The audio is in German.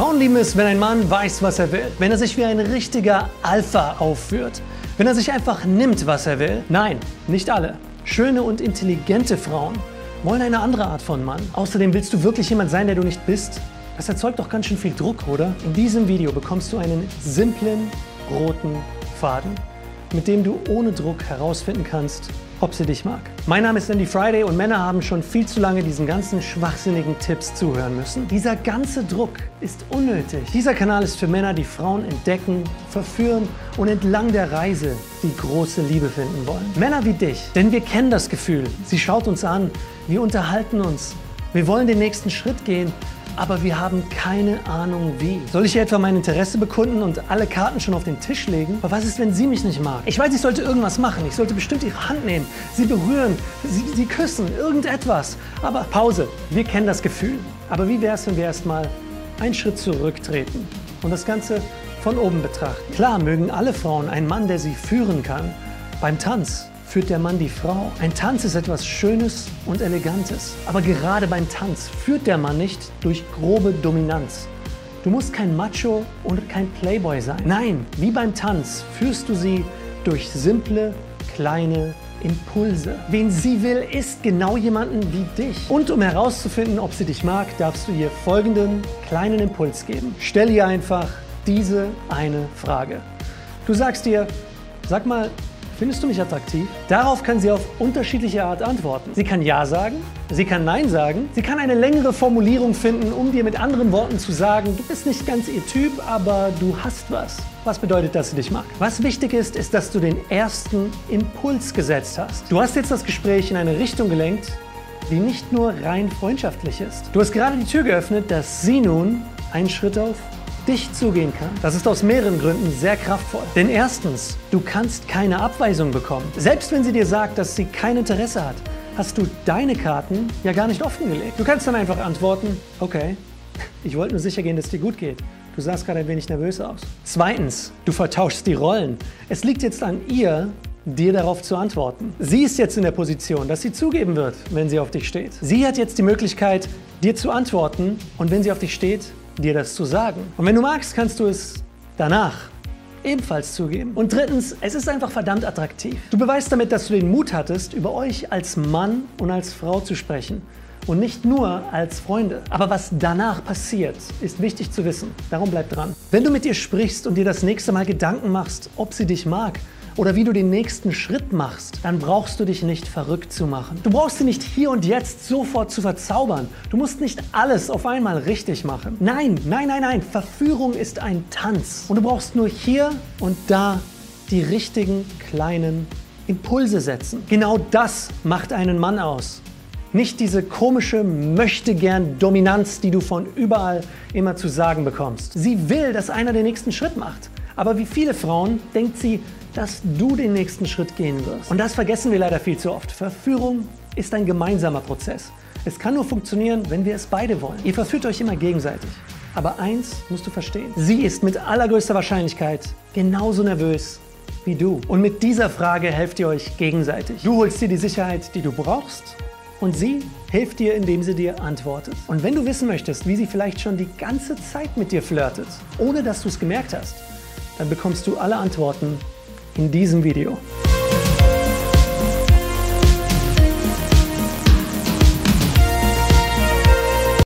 Frauen lieben es, wenn ein Mann weiß, was er will. Wenn er sich wie ein richtiger Alpha aufführt. Wenn er sich einfach nimmt, was er will. Nein, nicht alle. Schöne und intelligente Frauen wollen eine andere Art von Mann. Außerdem willst du wirklich jemand sein, der du nicht bist? Das erzeugt doch ganz schön viel Druck, oder? In diesem Video bekommst du einen simplen, roten Faden, mit dem du ohne Druck herausfinden kannst, ob sie dich mag. Mein Name ist Andy Friday und Männer haben schon viel zu lange diesen ganzen schwachsinnigen Tipps zuhören müssen. Dieser ganze Druck ist unnötig. Dieser Kanal ist für Männer, die Frauen entdecken, verführen und entlang der Reise die große Liebe finden wollen. Männer wie dich, denn wir kennen das Gefühl. Sie schaut uns an, wir unterhalten uns, wir wollen den nächsten Schritt gehen, aber wir haben keine Ahnung wie. Soll ich ihr etwa mein Interesse bekunden und alle Karten schon auf den Tisch legen? Aber was ist, wenn sie mich nicht mag? Ich weiß, ich sollte irgendwas machen. Ich sollte bestimmt ihre Hand nehmen, sie berühren, sie küssen, irgendetwas. Aber Pause, wir kennen das Gefühl. Aber wie wäre es, wenn wir erstmal einen Schritt zurücktreten und das Ganze von oben betrachten? Klar mögen alle Frauen einen Mann, der sie führen kann. Beim Tanz führt der Mann die Frau. Ein Tanz ist etwas Schönes und Elegantes. Aber gerade beim Tanz führt der Mann nicht durch grobe Dominanz. Du musst kein Macho und kein Playboy sein. Nein, wie beim Tanz führst du sie durch simple, kleine Impulse. Wen sie will, ist genau jemanden wie dich. Und um herauszufinden, ob sie dich mag, darfst du ihr folgenden kleinen Impuls geben. Stell ihr einfach diese eine Frage. Du sagst ihr, sag mal, findest du mich attraktiv? Darauf kann sie auf unterschiedliche Art antworten. Sie kann Ja sagen, sie kann Nein sagen, sie kann eine längere Formulierung finden, um dir mit anderen Worten zu sagen, du bist nicht ganz ihr Typ, aber du hast was. Was bedeutet, dass sie dich mag? Was wichtig ist, ist, dass du den ersten Impuls gesetzt hast. Du hast jetzt das Gespräch in eine Richtung gelenkt, die nicht nur rein freundschaftlich ist. Du hast gerade die Tür geöffnet, dass sie nun einen Schritt auf dich zugehen kann. Das ist aus mehreren Gründen sehr kraftvoll. Denn erstens, du kannst keine Abweisung bekommen. Selbst wenn sie dir sagt, dass sie kein Interesse hat, hast du deine Karten ja gar nicht offengelegt. Du kannst dann einfach antworten, okay, ich wollte nur sicher gehen, dass es dir gut geht. Du sahst gerade ein wenig nervös aus. Zweitens, du vertauschst die Rollen. Es liegt jetzt an ihr, dir darauf zu antworten. Sie ist jetzt in der Position, dass sie zugeben wird, wenn sie auf dich steht. Sie hat jetzt die Möglichkeit, dir zu antworten und wenn sie auf dich steht, dir das zu sagen. Und wenn du magst, kannst du es danach ebenfalls zugeben. Und drittens, es ist einfach verdammt attraktiv. Du beweist damit, dass du den Mut hattest, über euch als Mann und als Frau zu sprechen. Und nicht nur als Freunde. Aber was danach passiert, ist wichtig zu wissen. Darum bleib dran. Wenn du mit ihr sprichst und dir das nächste Mal Gedanken machst, ob sie dich mag, oder wie du den nächsten Schritt machst, dann brauchst du dich nicht verrückt zu machen. Du brauchst sie nicht hier und jetzt sofort zu verzaubern. Du musst nicht alles auf einmal richtig machen. Nein, nein, nein, nein. Verführung ist ein Tanz. Und du brauchst nur hier und da die richtigen kleinen Impulse setzen. Genau das macht einen Mann aus. Nicht diese komische Möchtegern-Dominanz, die du von überall immer zu sagen bekommst. Sie will, dass einer den nächsten Schritt macht. Aber wie viele Frauen denkt sie, dass du den nächsten Schritt gehen wirst. Und das vergessen wir leider viel zu oft. Verführung ist ein gemeinsamer Prozess. Es kann nur funktionieren, wenn wir es beide wollen. Ihr verführt euch immer gegenseitig. Aber eins musst du verstehen. Sie ist mit allergrößter Wahrscheinlichkeit genauso nervös wie du. Und mit dieser Frage helft ihr euch gegenseitig. Du holst dir die Sicherheit, die du brauchst. Und sie hilft dir, indem sie dir antwortet. Und wenn du wissen möchtest, wie sie vielleicht schon die ganze Zeit mit dir flirtet, ohne dass du es gemerkt hast, dann bekommst du alle Antworten in diesem Video.